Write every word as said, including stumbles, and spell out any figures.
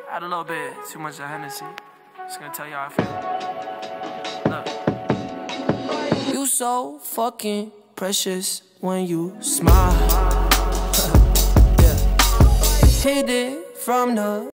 I had a little bit too much of Hennessy. Just gonna tell you how I feel. Look. You so fucking precious when you smile. Yeah. Hit it from the